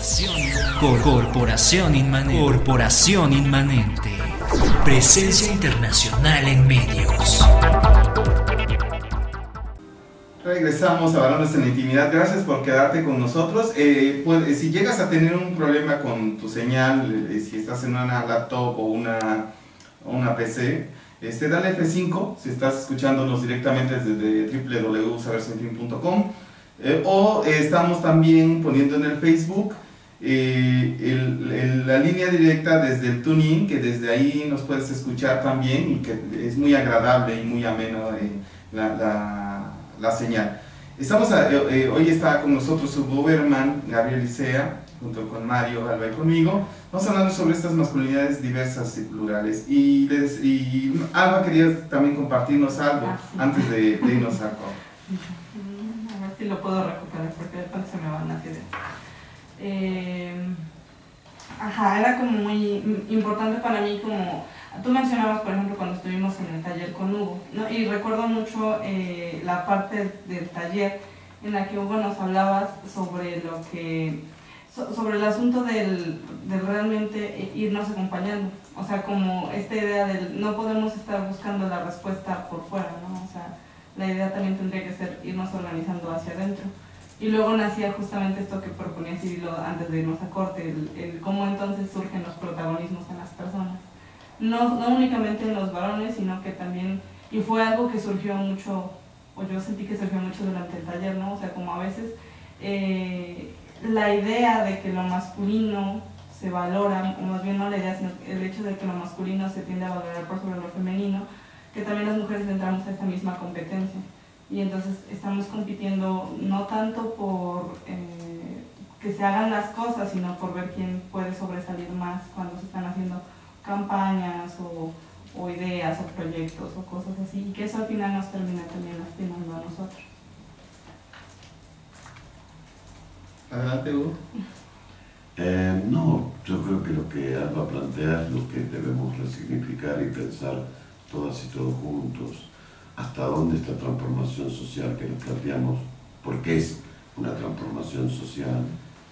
Corporación Inmanente. Presencia internacional en medios. Regresamos a Varones en la Intimidad. Gracias por quedarte con nosotros. Si llegas a tener un problema con tu señal, si estás en una laptop o una PC, dale F5 si estás escuchándonos directamente desde www.sabersenfin.com, o estamos también poniendo en el Facebook la línea directa desde el TuneIn, que desde ahí nos puedes escuchar también, y que es muy agradable y muy ameno la señal. Hoy está con nosotros su Doberman, Gabriel Licea, junto con Mario Alba y conmigo. Vamos hablando sobre estas masculinidades diversas y plurales. Y Alba quería también compartirnos algo antes de irnos al corte. A ver si lo puedo recuperar, porque después se me van las ideas. Era como muy importante para mí, como tú mencionabas, por ejemplo, cuando estuvimos en el taller con Hugo, ¿no? Y recuerdo mucho la parte del taller en la que Hugo nos hablabas sobre sobre el asunto de realmente irnos acompañando. O sea, como esta idea del no podemos estar buscando la respuesta por fuera, ¿no? O sea, la idea también tendría que ser irnos organizando hacia adentro. Y luego nacía justamente esto que proponía Cirilo antes de irnos a corte, el cómo entonces surgen los protagonismos en las personas. No únicamente en los varones, sino que también, y fue algo que surgió mucho, o yo sentí que surgió mucho durante el taller, ¿no? O sea, como a veces la idea de que lo masculino se valora, o más bien no la idea, sino el hecho de que lo masculino se tiende a valorar por sobre lo femenino, que también las mujeres entramos a esta misma competencia. Y entonces estamos compitiendo no tanto por que se hagan las cosas, sino por ver quién puede sobresalir más cuando se están haciendo campañas o ideas o proyectos o cosas así, y que eso al final nos termina también lastimando a nosotros. Adelante, Hugo. No, yo creo que lo que Alba plantea es lo que debemos resignificar y pensar todas y todos juntos. Hasta dónde esta transformación social que nos planteamos, porque es una transformación social,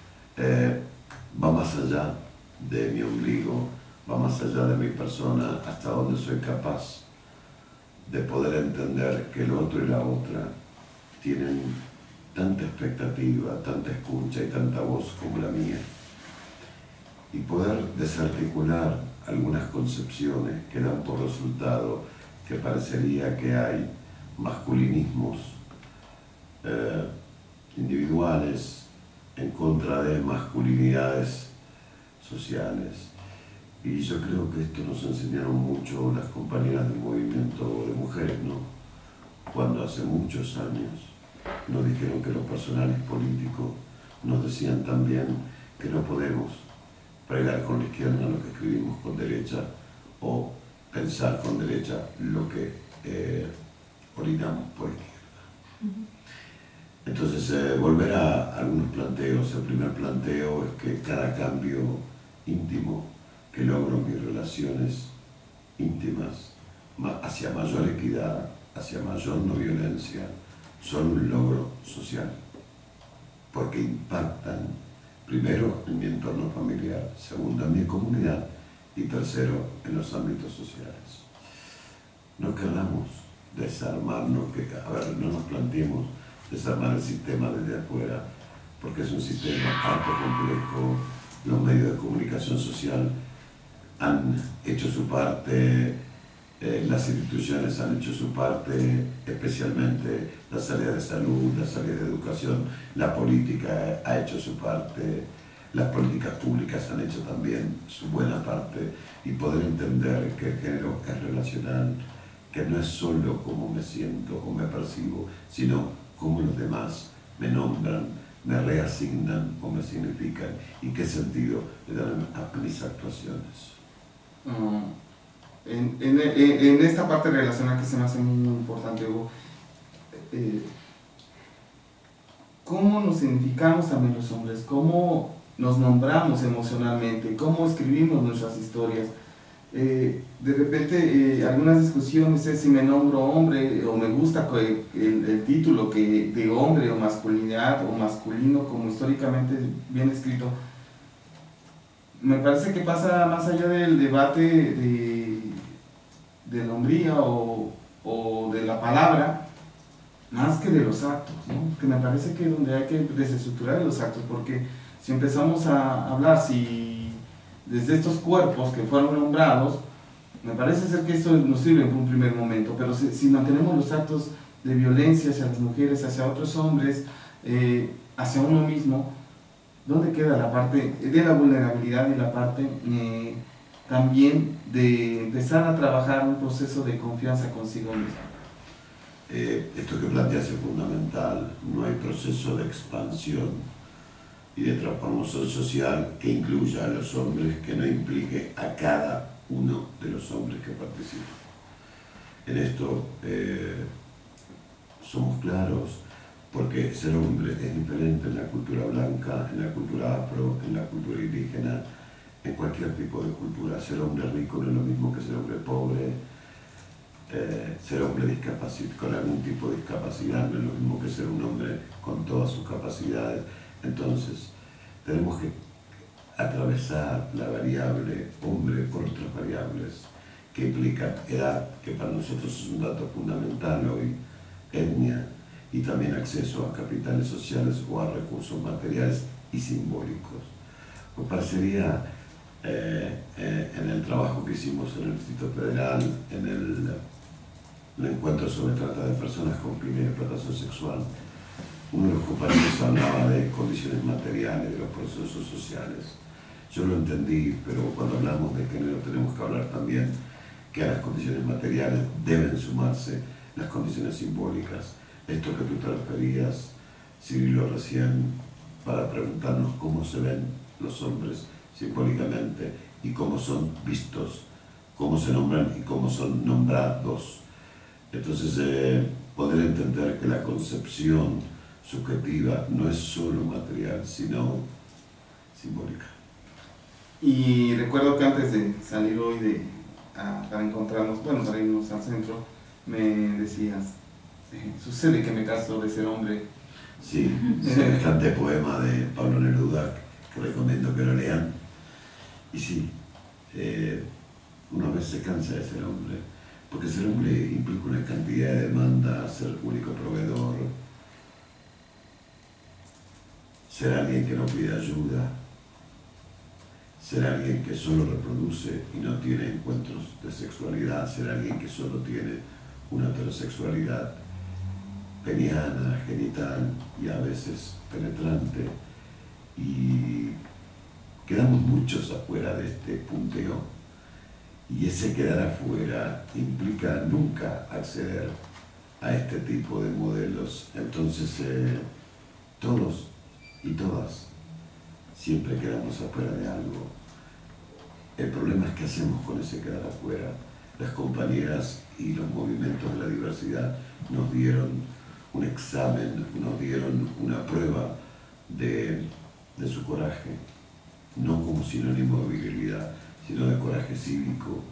va más allá de mi ombligo, va más allá de mi persona, hasta dónde soy capaz de poder entender que el otro y la otra tienen tanta expectativa, tanta escucha y tanta voz como la mía, y poder desarticular algunas concepciones que dan por resultado que parecería que hay masculinismos individuales en contra de masculinidades sociales. Y yo creo que esto nos enseñaron mucho las compañeras del movimiento de mujeres, ¿no? Cuando hace muchos años nos dijeron que los personajes políticos nos decían también que no podemos pregar con la izquierda lo que escribimos con derecha, o pensar con derecha lo que orinamos por izquierda. Entonces, volver a algunos planteos. El primer planteo es que cada cambio íntimo que logro en mis relaciones íntimas hacia mayor equidad, hacia mayor no violencia, son un logro social, porque impactan primero en mi entorno familiar, segundo en mi comunidad y tercero en los ámbitos sociales. No queramos desarmarnos, no nos planteemos desarmar el sistema desde afuera, porque es un sistema harto complejo. Los medios de comunicación social han hecho su parte, las instituciones han hecho su parte, especialmente las áreas de salud, las áreas de educación, la política ha hecho su parte, las políticas públicas han hecho también su buena parte, y poder entender que el género es relacional, que no es solo cómo me siento o me percibo, sino cómo los demás me nombran, me reasignan o me significan, y qué sentido le dan a mis actuaciones. En esta parte relacional que se me hace muy importante, Hugo, ¿cómo nos identificamos también los hombres? ¿Cómo nos nombramos emocionalmente? ¿Cómo escribimos nuestras historias? De repente, algunas discusiones es si me nombro hombre o me gusta el título de hombre o masculinidad o masculino, como históricamente bien escrito. me parece que pasa más allá del debate de la hombría o de la palabra, más que de los actos, ¿no? Que me parece que es donde hay que desestructurar los actos, porque si empezamos a hablar, si desde estos cuerpos que fueron nombrados, me parece ser que esto nos sirve en un primer momento, pero si mantenemos los actos de violencia hacia las mujeres, hacia otros hombres, hacia uno mismo, ¿dónde queda la parte de la vulnerabilidad y la parte también de empezar a trabajar un proceso de confianza consigo mismo? Esto que planteas es fundamental. No hay proceso de expansión y de transformación social que incluya a los hombres que no implique a cada uno de los hombres que participan. En esto somos claros, porque ser hombre es diferente en la cultura blanca, en la cultura afro, en la cultura indígena, en cualquier tipo de cultura. Ser hombre rico no es lo mismo que ser hombre pobre. Ser hombre con algún tipo de discapacidad no es lo mismo que ser un hombre con todas sus capacidades. Entonces, tenemos que atravesar la variable hombre por otras variables que implican edad, que para nosotros es un dato fundamental hoy, etnia, y también acceso a capitales sociales o a recursos materiales y simbólicos. Me parecería, en el trabajo que hicimos en el Distrito Federal, en el encuentro sobre trata de personas con fines de explotación sexual, uno de los compañeros hablaba de condiciones materiales, de los procesos sociales. Yo lo entendí, pero cuando hablamos de género tenemos que hablar también que a las condiciones materiales deben sumarse las condiciones simbólicas. Esto que tú te referías, Cirilo, recién, para preguntarnos cómo se ven los hombres simbólicamente y cómo son vistos, cómo se nombran y cómo son nombrados. Entonces, poder entender que la concepción subjetiva no es solo material, sino simbólica. Y recuerdo que antes de salir hoy para encontrarnos, bueno, para irnos al centro, me decías, sucede que me caso de ser hombre. Sí, semejante poema de Pablo Neruda, que recomiendo que lo lean. Y sí, uno a veces se cansa de ser hombre, porque ser hombre implica una cantidad de demandas, ser único proveedor, ser alguien que no pide ayuda, ser alguien que solo reproduce y no tiene encuentros de sexualidad, ser alguien que solo tiene una heterosexualidad peniana, genital y a veces penetrante. Y quedamos muchos afuera de este punteo, y ese quedar afuera implica nunca acceder a este tipo de modelos. Entonces todos y todas siempre quedamos afuera de algo. El problema es qué hacemos con ese quedar afuera. Las compañeras y los movimientos de la diversidad nos dieron un examen, nos dieron una prueba de su coraje, no como sinónimo de virilidad, sino de coraje cívico,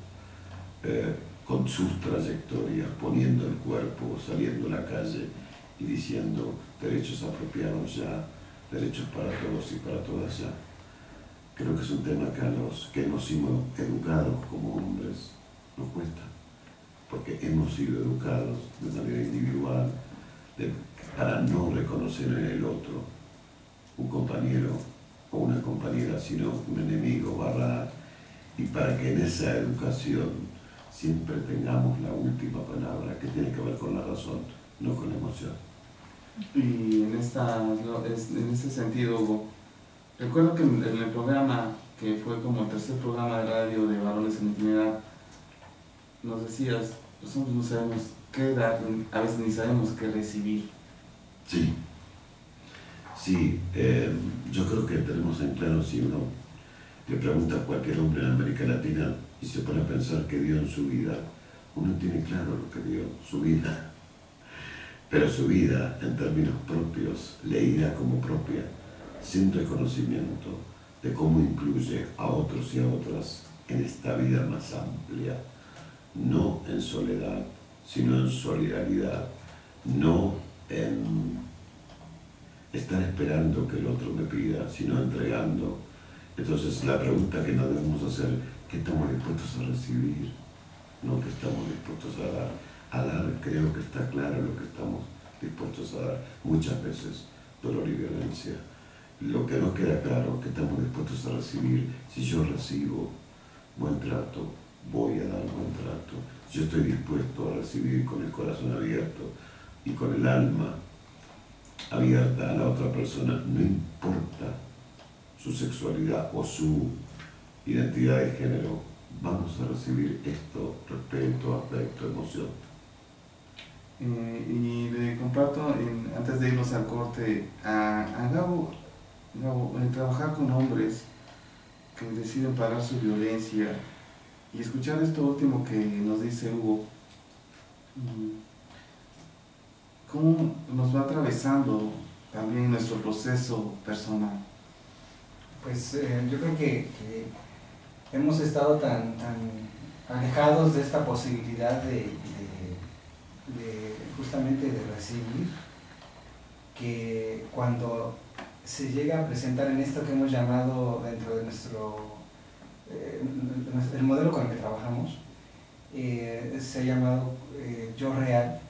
con sus trayectorias, poniendo el cuerpo, saliendo a la calle y diciendo derechos apropiados ya, derechos para todos y para todas ya. Creo que es un tema que a los que hemos sido educados como hombres nos cuesta, porque hemos sido educados de manera individual para no reconocer en el otro un compañero o una compañera, sino un enemigo, y para que en esa educación siempre tengamos la última palabra, que tiene que ver con la razón, no con la emoción. Y en ese sentido, Hugo, recuerdo que en el programa, que fue como el tercer programa de radio de Varones en Intimidad, nos decías, los hombres no sabemos qué dar, a veces ni sabemos qué recibir. Sí, sí, yo creo que tenemos en claro, si uno le pregunta a cualquier hombre en América Latina y se pone a pensar qué dio en su vida, uno tiene claro lo que dio, su vida. Pero su vida, en términos propios, leída como propia, sin reconocimiento de cómo incluye a otros y a otras en esta vida más amplia, no en soledad, sino en solidaridad, no en estar esperando que el otro me pida, sino entregando Entonces la pregunta que nos debemos hacer, ¿qué estamos dispuestos a recibir? No que estamos dispuestos a dar. A dar creo que está claro lo que estamos dispuestos a dar. Muchas veces dolor y violencia. Lo que no queda claro, que estamos dispuestos a recibir. Si yo recibo buen trato, voy a dar buen trato. Yo estoy dispuesto a recibir con el corazón abierto y con el alma abierta a la otra persona, no importa su sexualidad o su identidad de género, vamos a recibir esto, respeto, afecto, emoción. Y le comparto, antes de irnos al corte, a Gabo, trabajar con hombres que deciden parar su violencia y escuchar esto último que nos dice Hugo, cómo nos va atravesando también nuestro proceso personal. Pues yo creo que hemos estado tan alejados de esta posibilidad de justamente de recibir, que cuando se llega a presentar en esto que hemos llamado dentro de el modelo con el que trabajamos, se ha llamado yo real,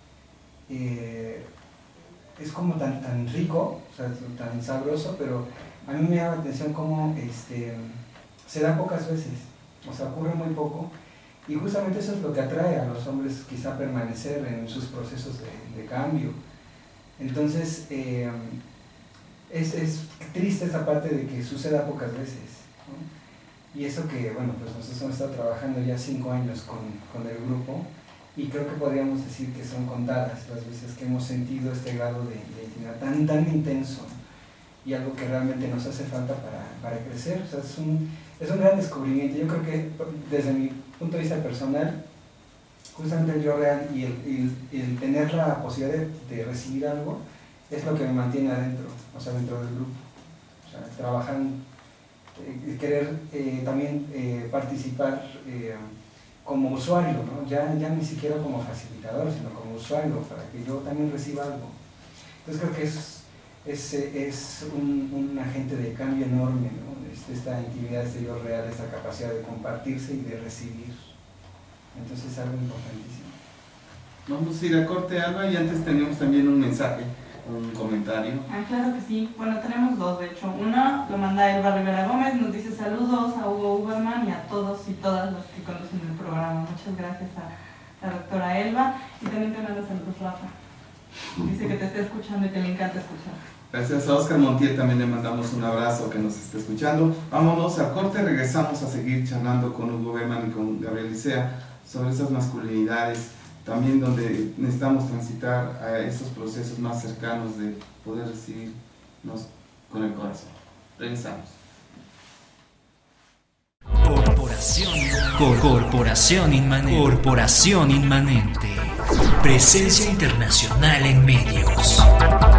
es como tan rico, o sea, tan sabroso, pero a mí me llama la atención cómo se da pocas veces, o sea, ocurre muy poco, y justamente eso es lo que atrae a los hombres quizá a permanecer en sus procesos de cambio. Entonces, es triste esa parte de que suceda pocas veces, ¿no? Y eso que, bueno, pues nosotros hemos estado trabajando ya 5 años con el grupo, y creo que podríamos decir que son contadas las veces que hemos sentido este grado de intimidad tan intenso, y algo que realmente nos hace falta para crecer. O sea, es un gran descubrimiento. Yo creo que desde mi punto de vista personal, justamente el yo real y el tener la posibilidad de recibir algo es lo que me mantiene adentro, o sea, dentro del grupo. O sea, trabajando, querer también participar como usuario, ¿no? Ya ni siquiera como facilitador, sino como usuario, para que yo también reciba algo. Entonces creo que es un agente de cambio enorme, ¿no? Esta intimidad, este yo real, esta capacidad de compartirse y de recibir. Entonces es algo importantísimo. Vamos a ir a corte, Alba, y antes teníamos también un mensaje, un comentario. Claro que sí. Bueno, tenemos 2, de hecho. Uno lo manda Elba Rivera Gómez, nos dice saludos a Hugo Uberman y a todos y todas los que conocen el programa. Muchas gracias a la doctora Elba. Y también te manda saludos, Rafa. Dice que te está escuchando y que le encanta escuchar. Gracias a Oscar Montiel, también le mandamos un abrazo que nos está escuchando. Vámonos al corte, regresamos a seguir charlando con Hugo Uberman y con Gabriel Licea sobre esas masculinidades, también donde necesitamos transitar a esos procesos más cercanos de poder recibirnos con el corazón. Regresamos. Corporación Inmanente. Presencia internacional en medios.